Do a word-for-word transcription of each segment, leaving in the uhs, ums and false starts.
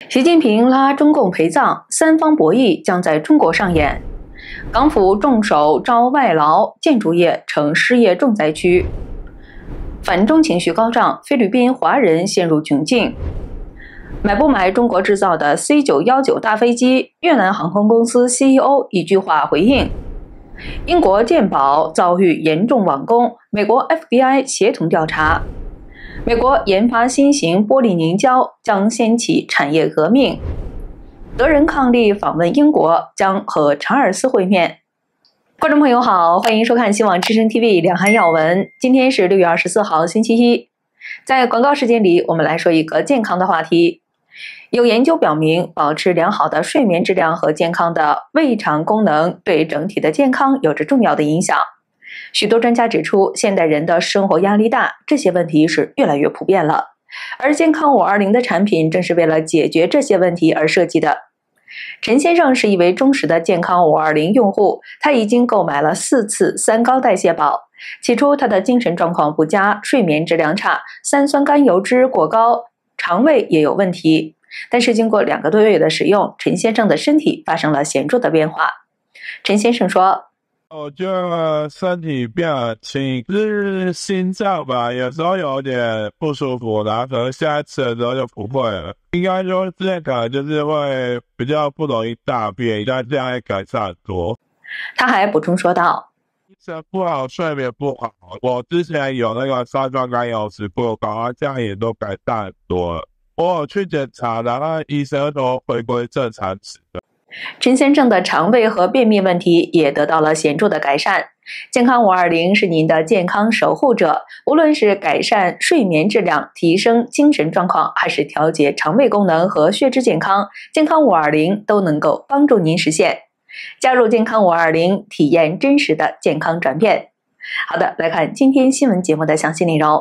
习近平拉中共陪葬，三方博弈将在中国上演。港府重手招外劳，建筑业成失业重灾区。反中情绪高涨，菲律宾华人陷入窘境。买不买中国制造的 C 九一九大飞机？越南航空公司 C E O 一句话回应。英国健保遭遇严重网攻，美国 F B I 协同调查。美国研发新型玻璃凝胶将掀起产业革命。德人伉俪访问英国，将和查尔斯会面。观众朋友好，欢迎收看新网之声 T V 两岸要闻。今天是六月二十四号星期一。在广告时间里，我们来说一个健康的话题。有研究表明，保持良好的睡眠质量和健康的胃肠功能对整体的健康有着重要的影响。许多专家指出，现代人的生活压力大，这些问题是越来越普遍了。而健康五二零的产品正是为了解决这些问题而设计的。陈先生是一位忠实的健康五二零用户，他已经购买了四次三高代谢宝。起初他的精神状况不佳，睡眠质量差，三酸甘油脂过高，肠胃也有问题。但是经过两个多月的使用，陈先生的身体发生了显著的变化。陈先生说， 我觉得身体变轻，就是心脏吧，有时候有点不舒服，然后可能下一次的时候就不会了。应该说之前可能就是会比较不容易大便，但这样会改善很多。 他还补充说道， 精神不好，睡眠不好，我之前有那个三酸甘油脂过高，这样也都改善很多了。我有去检查，然后医生都回归正常值的。 陈先生的肠胃和便秘问题也得到了显著的改善。健康五二零是您的健康守护者，无论是改善睡眠质量、提升精神状况，还是调节肠胃功能和血脂健康，健康五二零都能够帮助您实现。加入健康五二零，体验真实的健康转变。好的，来看今天新闻节目的详细内容。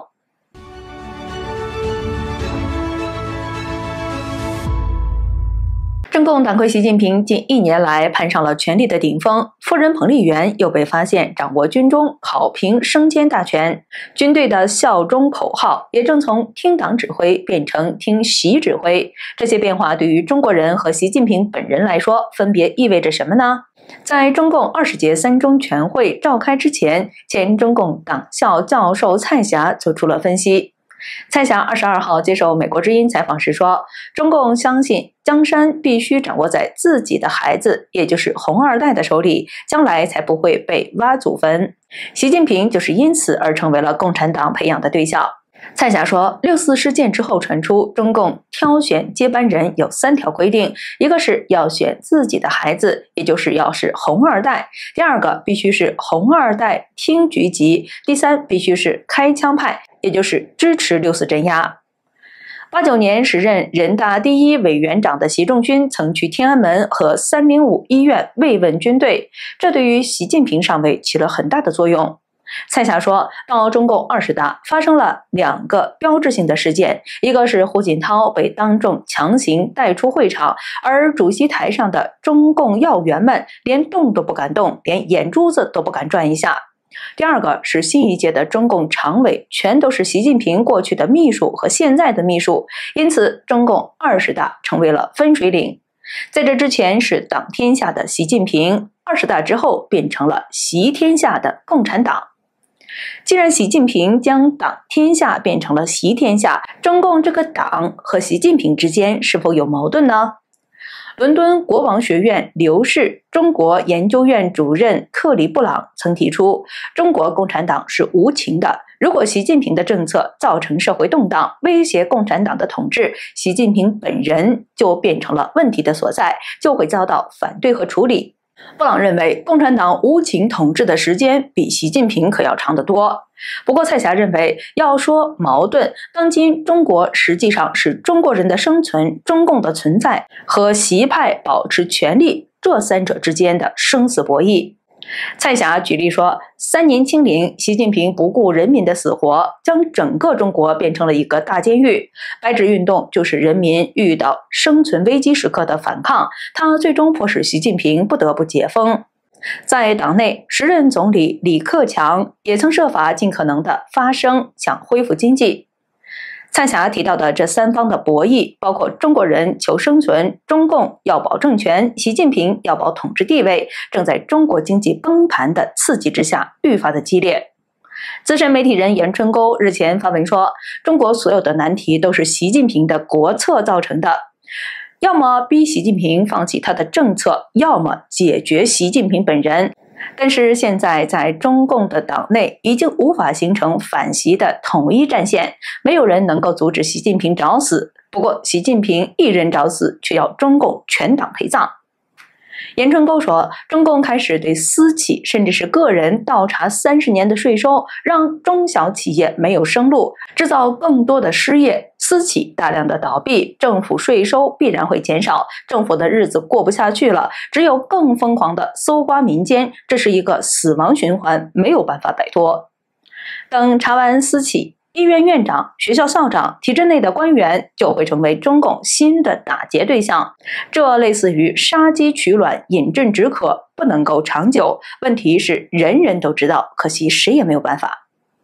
中共党魁习近平近一年来攀上了权力的顶峰，夫人彭丽媛又被发现掌握军中考评升迁大权，军队的效忠口号也正从听党指挥变成听习指挥。这些变化对于中国人和习近平本人来说，分别意味着什么呢？在中共二十届三中全会召开之前，前中共党校教授蔡霞做出了分析。蔡霞二十二号接受美国之音采访时说，中共相信江山必须掌握在自己的孩子，也就是红二代的手里，将来才不会被挖祖坟。习近平就是因此而成为了共产党培养的对象。蔡霞说，六四事件之后传出，中共挑选接班人有三条规定，一个是要选自己的孩子，也就是要是红二代；第二个必须是红二代听局级；第三必须是开枪派，也就是支持六四镇压。八九年时任人大第一委员长的习仲勋曾去天安门和三零五医院慰问军队，这对于习近平上位起了很大的作用。蔡霞说，到中共二十大发生了两个标志性的事件，一个是胡锦涛被当众强行带出会场，而主席台上的中共要员们连动都不敢动，连眼珠子都不敢转一下。第二个是新一届的中共常委全都是习近平过去的秘书和现在的秘书，因此中共二十大成为了分水岭。在这之前是党天下的习近平，二十大之后变成了习天下的共产党。既然习近平将党天下变成了习天下，中共这个党和习近平之间是否有矛盾呢？伦敦国王学院刘氏中国研究院主任克里布朗曾提出，中国共产党是无情的，如果习近平的政策造成社会动荡，威胁共产党的统治，习近平本人就变成了问题的所在，就会遭到反对和处理。布朗认为，共产党无情统治的时间比习近平可要长得多。不过蔡霞认为，要说矛盾，当今中国实际上是中国人的生存、中共的存在和习派保持权力这三者之间的生死博弈。蔡霞举例说，三年清零，习近平不顾人民的死活，将整个中国变成了一个大监狱。白纸运动就是人民遇到生存危机时刻的反抗，他最终迫使习近平不得不解封。在党内，时任总理李克强也曾设法尽可能的发声，想恢复经济。 蔡霞提到的这三方的博弈，包括中国人求生存、中共要保政权、习近平要保统治地位，正在中国经济崩盘的刺激之下愈发的激烈。资深媒体人严春沟日前发文说，中国所有的难题都是习近平的国策造成的，要么逼习近平放弃他的政策，要么解决习近平本人。但是现在在中共的党内已经无法形成反习的统一战线，没有人能够阻止习近平找死。不过习近平一人找死，却要中共全党陪葬。严春沟说，中共开始对私企甚至是个人倒查三十年的税收，让中小企业没有生路，制造更多的失业，私企大量的倒闭，政府税收必然会减少，政府的日子过不下去了，只有更疯狂的搜刮民间，这是一个死亡循环，没有办法摆脱。等查完私企，医院院长、学校校长、体制内的官员就会成为中共新的打劫对象，这类似于杀鸡取卵，饮鸩止渴，不能够长久。问题是人人都知道，可惜谁也没有办法。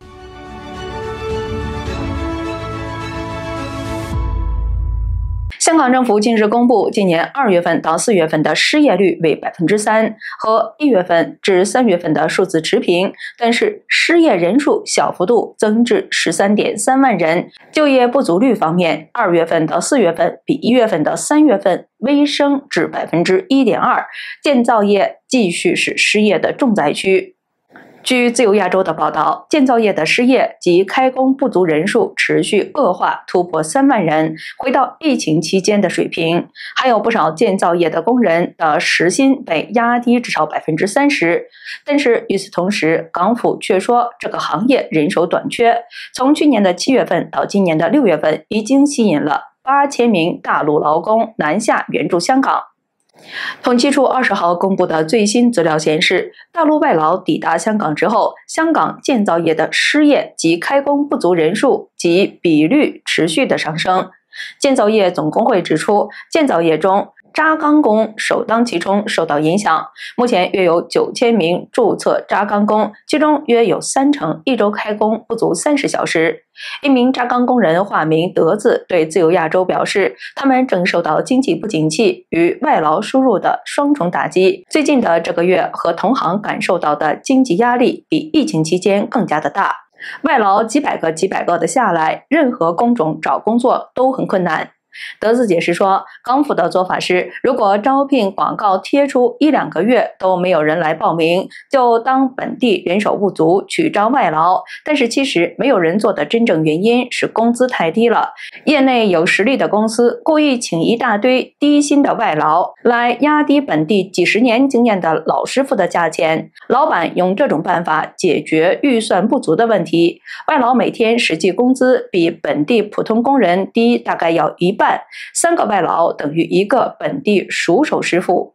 香港政府近日公布，今年二月份到四月份的失业率为百分之三，和一月份至三月份的数字持平，但是失业人数小幅度增至十三点三万人。就业不足率方面，二月份到四月份比一月份到三月份微升至百分之一点二，建造业继续是失业的重灾区。据自由亚洲的报道，建造业的失业及开工不足人数持续恶化，突破三万人，回到疫情期间的水平。还有不少建造业的工人的时薪被压低至少百分之三十。但是与此同时，港府却说这个行业人手短缺，从去年的七月份到今年的六月份，已经吸引了八千名大陆劳工南下援助香港。统计处二十号公布的最新资料显示，大陆外劳抵达香港之后，香港建造业的失业及开工不足人数及比率持续的上升。建造业总工会指出，建造业中轧钢工首当其冲受到影响，目前约有九千名注册轧钢工，其中约有三成一周开工不足三十小时。一名轧钢工人化名德子对自由亚洲表示，他们正受到经济不景气与外劳输入的双重打击，最近的这个月和同行感受到的经济压力比疫情期间更加的大，外劳几百个几百个的下来，任何工种找工作都很困难。德子解释说，港府的做法是，如果招聘广告贴出一两个月都没有人来报名，就当本地人手不足，取招外劳。但是其实没有人做的真正原因是工资太低了，业内有实力的公司故意请一大堆低薪的外劳来压低本地几十年经验的老师傅的价钱，老板用这种办法解决预算不足的问题。外劳每天实际工资比本地普通工人低大概要一半，三个外劳等于一个本地熟手师傅。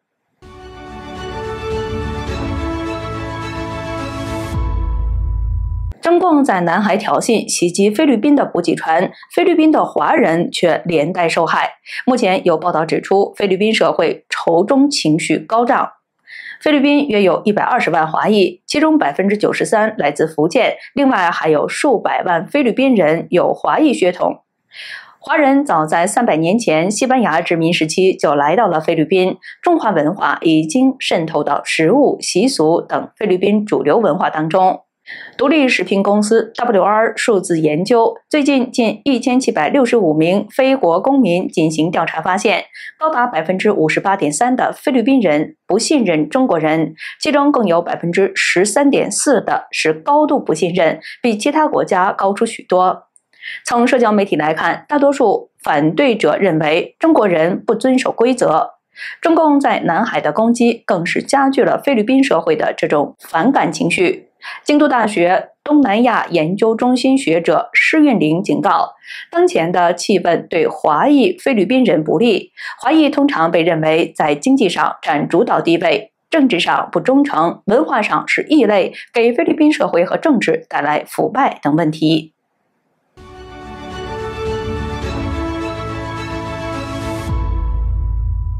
中共在南海挑衅袭击菲律宾的补给船，菲律宾的华人却连带受害。目前有报道指出，菲律宾社会仇中情绪高涨。菲律宾约有一百二十万华裔，其中 百分之九十三 来自福建，另外还有数百万菲律宾人有华裔血统。华人早在三百年前西班牙殖民时期就来到了菲律宾，中华文化已经渗透到食物、习俗等菲律宾主流文化当中。独立时评公司 W R 数字研究最近近一千七百六十五名非国公民进行调查，发现高达 百分之五十八点三 的菲律宾人不信任中国人，其中更有 百分之十三点四 的是高度不信任，比其他国家高出许多。从社交媒体来看，大多数反对者认为中国人不遵守规则。中共在南海的攻击更是加剧了菲律宾社会的这种反感情绪。京都大学东南亚研究中心学者施运玲警告，当前的气氛对华裔菲律宾人不利。华裔通常被认为在经济上占主导地位，政治上不忠诚，文化上是异类，给菲律宾社会和政治带来腐败等问题。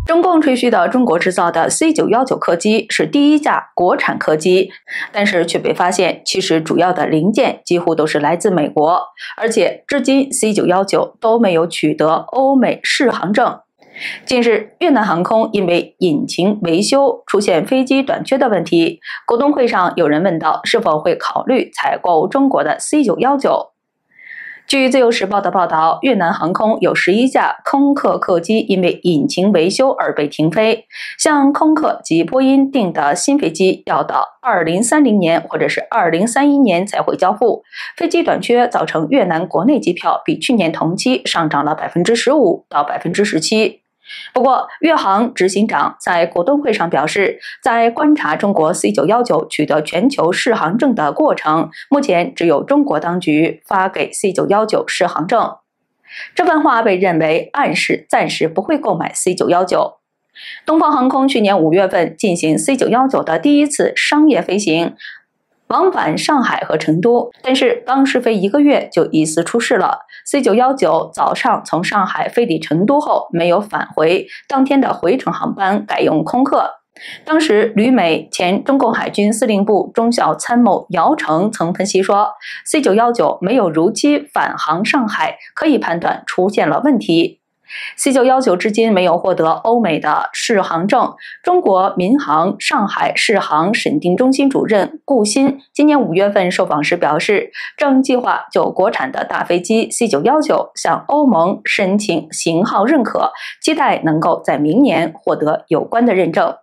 中共吹嘘的中国制造的 C 九一九 客机是第一架国产客机，但是却被发现其实主要的零件几乎都是来自美国，而且至今 C 九一九 都没有取得欧美适航证。近日，越南航空因为引擎维修出现飞机短缺的问题，股东会上有人问到是否会考虑采购中国的 C 九一九。据自由时报的报道，越南航空有十一架空客客机因为引擎维修而被停飞，向空客及波音订的新飞机要到二零三零年或者是二零三一年才会交付。飞机短缺造成越南国内机票比去年同期上涨了 百分之十五 到 百分之十七。不过，越航执行长在股东会上表示，在观察中国 C 九一九 取得全球适航证的过程，目前只有中国当局发给 C 九一九 适航证。这番话被认为暗示暂时不会购买 C 九一九。东方航空去年五月份进行 C 九一九 的第一次商业飞行，往返上海和成都，但是刚试飞一个月就疑似出事了。C 九一九 早上从上海飞抵成都后没有返回，当天的回程航班改用空客。当时旅美前中共海军司令部中校参谋姚成曾分析说 ，C 九一九 没有如期返航上海，可以判断出现了问题。C 九一九 至今没有获得欧美的适航证。中国民航上海适航审定中心主任顾鑫今年五月份受访时表示，正计划就国产的大飞机 C 九一九 向欧盟申请型号认可，期待能够在明年获得有关的认证。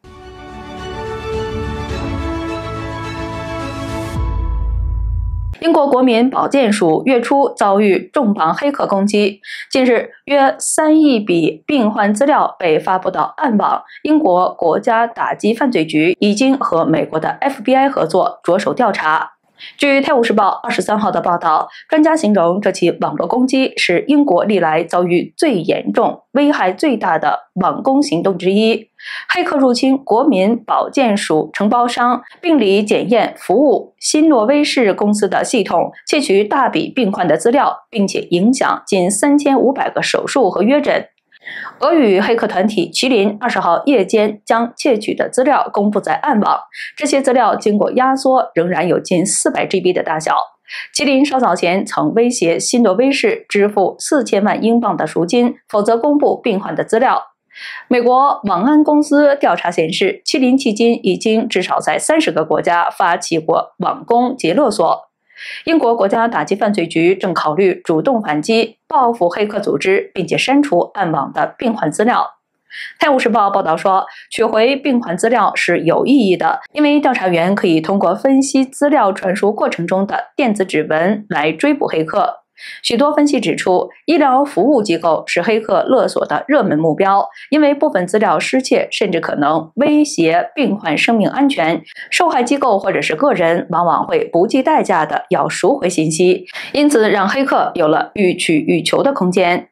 英国国民保健署月初遭遇重磅黑客攻击，近日约三亿笔病患资料被发布到暗网，英国国家打击犯罪局已经和美国的 F B I 合作，着手调查。据《泰晤士报》二十三号的报道，专家形容这起网络攻击是英国历来遭遇最严重、危害最大的网攻行动之一。黑客入侵国民保健署承包商病理检验服务新诺威士公司的系统，窃取大笔病患的资料，并且影响近三千五百个手术和约诊。俄语黑客团体麒麟二十号夜间将窃取的资料公布在暗网，这些资料经过压缩，仍然有近 四百 G B 的大小。麒麟稍早前曾威胁新诺威士支付四千万英镑的赎金，否则公布病患的资料。美国网安公司调查显示，麒麟迄今已经至少在三十个国家发起过网攻及勒索。英国国家打击犯罪局正考虑主动反击，报复黑客组织，并且删除暗网的病患资料。泰晤士报报道说，取回病患资料是有意义的，因为调查员可以通过分析资料传输过程中的电子指纹来追捕黑客。许多分析指出，医疗服务机构是黑客勒索的热门目标，因为部分资料失窃甚至可能威胁病患生命安全，受害机构或者是个人往往会不计代价的要赎回信息，因此让黑客有了予取予求的空间。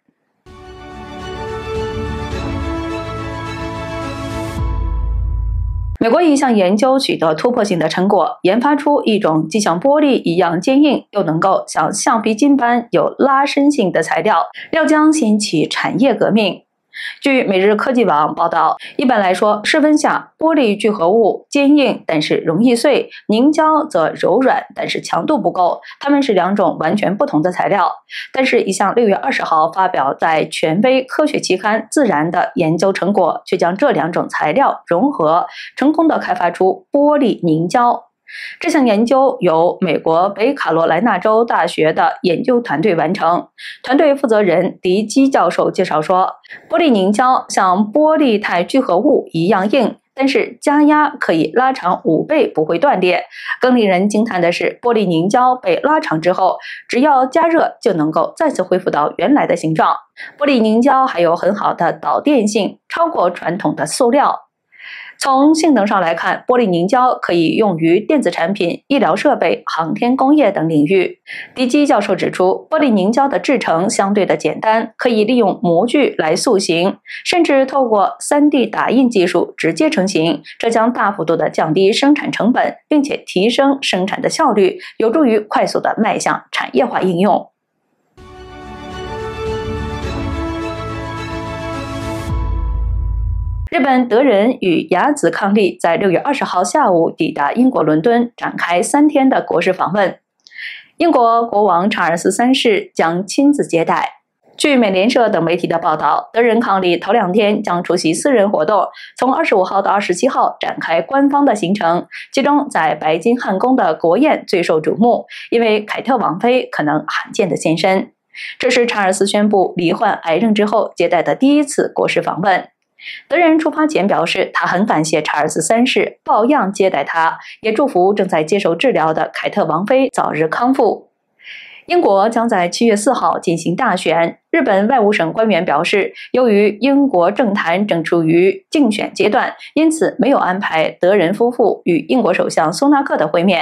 美国一项研究取得突破性的成果，研发出一种既像玻璃一样坚硬，又能够像橡皮筋般有拉伸性的材料，料将掀起产业革命。据每日科技网报道，一般来说，室温下玻璃聚合物坚硬，但是容易碎；凝胶则柔软，但是强度不够。它们是两种完全不同的材料。但是，一项六月二十号发表在权威科学期刊《自然》的研究成果，却将这两种材料融合，成功的开发出玻璃凝胶。这项研究由美国北卡罗来纳州大学的研究团队完成。团队负责人迪基教授介绍说，玻璃凝胶像玻璃态聚合物一样硬，但是加压可以拉长五倍，不会断裂。更令人惊叹的是，玻璃凝胶被拉长之后，只要加热就能够再次恢复到原来的形状。玻璃凝胶还有很好的导电性，超过传统的塑料。从性能上来看，玻璃凝胶可以用于电子产品、医疗设备、航天工业等领域。迪基教授指出，玻璃凝胶的制成相对的简单，可以利用模具来塑形，甚至透过 三 D 打印技术直接成型，这将大幅度的降低生产成本，并且提升生产的效率，有助于快速的迈向产业化应用。 日本德仁与雅子伉俪在六月二十号下午抵达英国伦敦，展开三天的国事访问。英国国王查尔斯三世将亲自接待。据美联社等媒体的报道，德仁伉俪头两天将出席私人活动，从二十五号到二十七号展开官方的行程。其中，在白金汉宫的国宴最受瞩目，因为凯特王妃可能罕见的现身。这是查尔斯宣布罹患癌症之后接待的第一次国事访问。德仁出发前表示，他很感谢查尔斯三世抱恙接待他，也祝福正在接受治疗的凯特王妃早日康复。英国将在七月四号进行大选。日本外务省官员表示，由于英国政坛正处于竞选阶段，因此没有安排德仁夫妇与英国首相苏纳克的会面。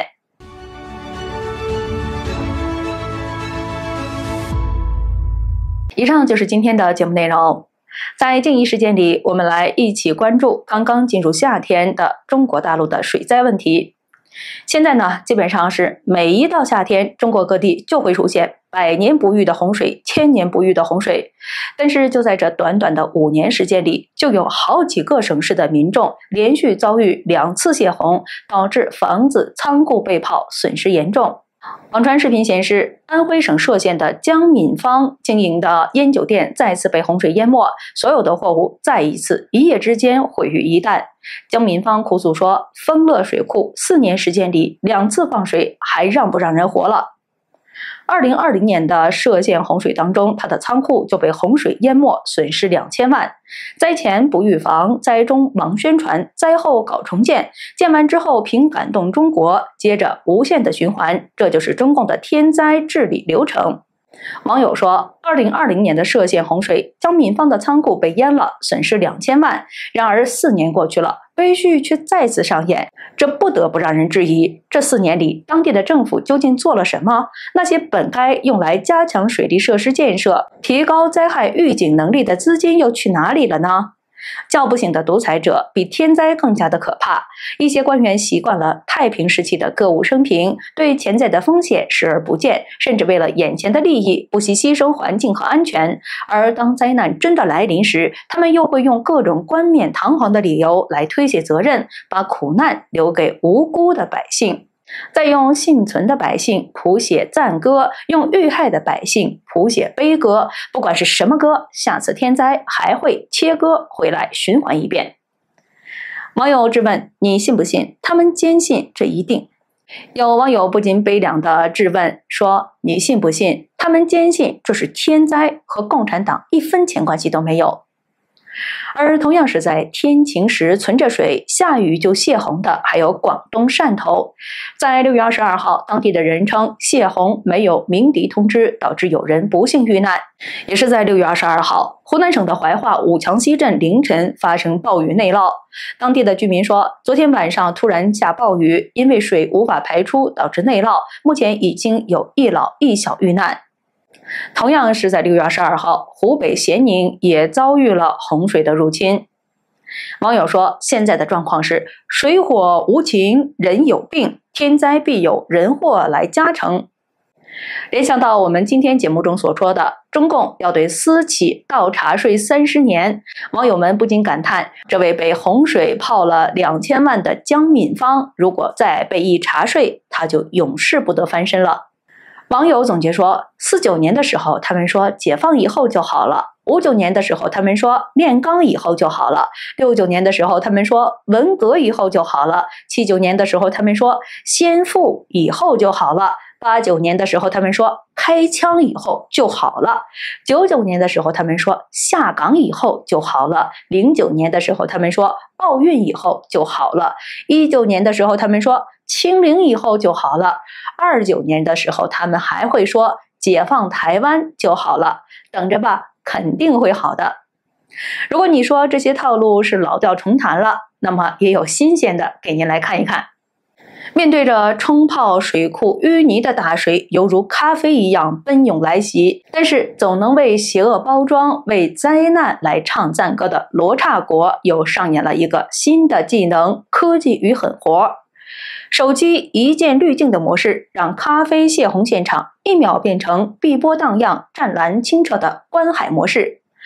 以上就是今天的节目内容。在静怡时间里，我们来一起关注刚刚进入夏天的中国大陆的水灾问题。现在呢，基本上是每一到夏天，中国各地就会出现百年不遇的洪水、千年不遇的洪水。但是就在这短短的五年时间里，就有好几个省市的民众连续遭遇两次泄洪，导致房子、仓库被泡，损失严重。网传视频显示，安徽省歙县的江敏芳经营的烟酒店再次被洪水淹没，所有的货物再一次一夜之间毁于一旦。江敏芳哭诉说，丰乐水库四年时间里两次放水，还让不让人活了？二零二零年的歙县洪水当中，他的仓库就被洪水淹没，损失两千万。灾前不预防，灾中忙宣传，灾后搞重建，建完之后凭感动中国，接着无限的循环，这就是中共的天灾治理流程。网友说，二零二零年的歙县洪水，江敏芳的仓库被淹了，损失两千万。然而四年过去了，悲剧却再次上演，这不得不让人质疑，这四年里当地的政府究竟做了什么？那些本该用来加强水利设施建设、提高灾害预警能力的资金又去哪里了呢？叫不醒的独裁者比天灾更加的可怕。一些官员习惯了太平时期的歌舞升平，对潜在的风险视而不见，甚至为了眼前的利益不惜牺牲环境和安全。而当灾难真的来临时，他们又会用各种冠冕堂皇的理由来推卸责任，把苦难留给无辜的百姓。再用幸存的百姓谱写赞歌，用遇害的百姓谱写悲歌，不管是什么歌，下次天灾还会切歌回来循环一遍。网友质问，你信不信？他们坚信这一定。有网友不禁悲凉地质问说，你信不信？他们坚信这是天灾，和共产党一分钱关系都没有。而同样是在天晴时存着水，下雨就泄洪的，还有广东汕头。在六月二十二号，当地的人称泄洪没有鸣笛通知，导致有人不幸遇难。也是在六月二十二号，湖南省的怀化武强西镇凌晨发生暴雨内涝。当地的居民说，昨天晚上突然下暴雨，因为水无法排出，导致内涝，目前已经有一老一小遇难。同样是在六月二十二号，湖北咸宁也遭遇了洪水的入侵。网友说，现在的状况是水火无情，人有病，天灾必有人祸来加成。联想到我们今天节目中所说的，中共要对私企倒茶税三十年，网友们不禁感叹，这位被洪水泡了两千万的江敏芳，如果再被一茶税，他就永世不得翻身了。网友总结说，四九年的时候他们说解放以后就好了，五九年的时候他们说炼钢以后就好了，六九年的时候他们说文革以后就好了，七九年的时候他们说先富以后就好了，八九年的时候他们说开枪以后就好了，九九年的时候他们说下岗以后就好了，零九年的时候他们说奥运以后就好了，一九年的时候他们说清零以后就好了，二九年的时候他们还会说解放台湾就好了，等着吧，肯定会好的。如果你说这些套路是老调重弹了，那么也有新鲜的给您来看一看。面对着冲泡水库淤泥的大水，犹如咖啡一样奔涌来袭，但是总能为邪恶包装、为灾难来唱赞歌的罗刹国又上演了一个新的技能——科技与狠活。手机一键滤镜的模式，让咖啡泄洪现场一秒变成碧波荡漾、湛蓝清澈的观海模式。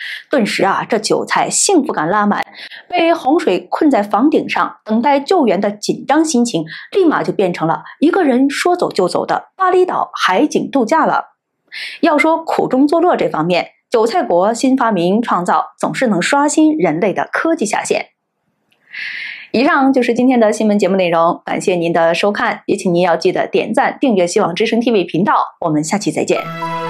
顿时啊，这韭菜幸福感拉满，被洪水困在房顶上等待救援的紧张心情，立马就变成了一个人说走就走的巴厘岛海景度假了。要说苦中作乐这方面，韭菜国新发明创造总是能刷新人类的科技下限。以上就是今天的新闻节目内容，感谢您的收看，也请您要记得点赞、订阅希望之声 T V 频道，我们下期再见。